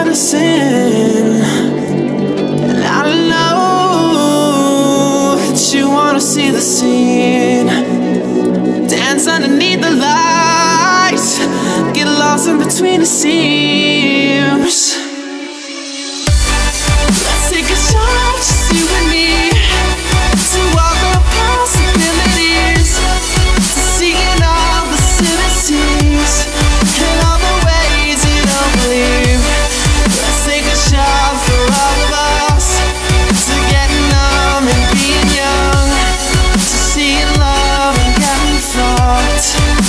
medicine. And I know that you wanna see the scene. Dance underneath the lights, get lost in between the seams. Let's take a shot, just you and me, to all the possibilities, to seeing all the cities and all the ways you don't believe. Let's take a shot for all of us, to getting numb and being young, to seeing love and getting fucked.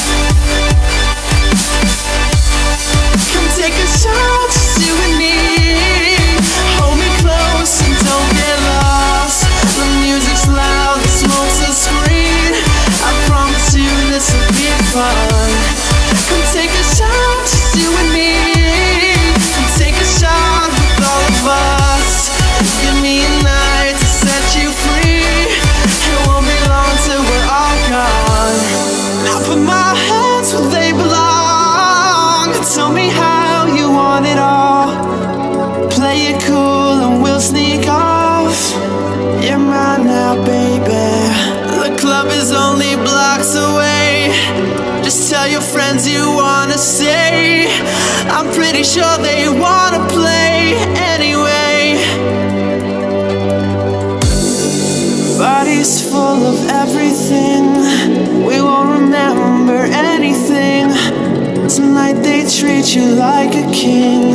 Come take a shot, just you and me. Hold me close and don't get lost. The music's loud, the smoke's a screen. I promise you this will be fun. Come take a shot, just you and me. Come take a shot with all of us. Give me a night to set you free. It won't be long till we're all gone. Now put my hands where they belong. Tell me how you want it all. Play it cool and we'll sneak off. You're mine now, baby. The club is only blocks away. Just tell your friends you wanna stay. I'm pretty sure they wanna play anyway. Body's full of everything. We won't remember anything. Tonight they treat you like a king.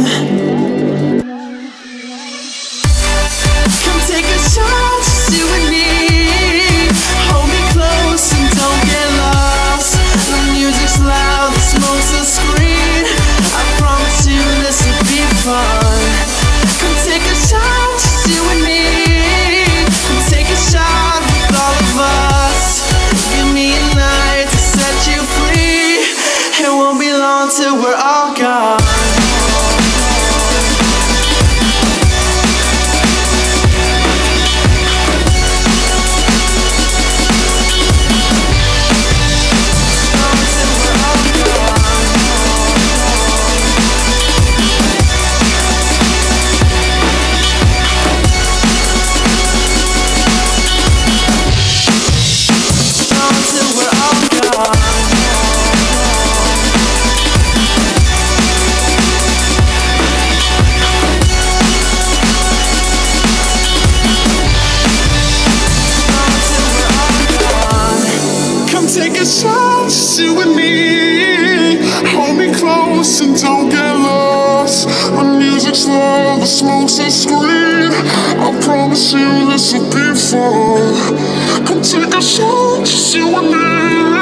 Come take a shot, just you and me. Hold me close and don't get lost. The music's loud, the smoke's a screen. I promise you this will be fun. Come take a shot, just you and me. Come take a shot with all of us. Give me a night to set you free. It won't be long till we're all gone. Take a shot, just you and me. Hold me close and don't get lost. The music's loud, the smoke's a screen. I promise you this will be fun. Come take a shot, just you and me.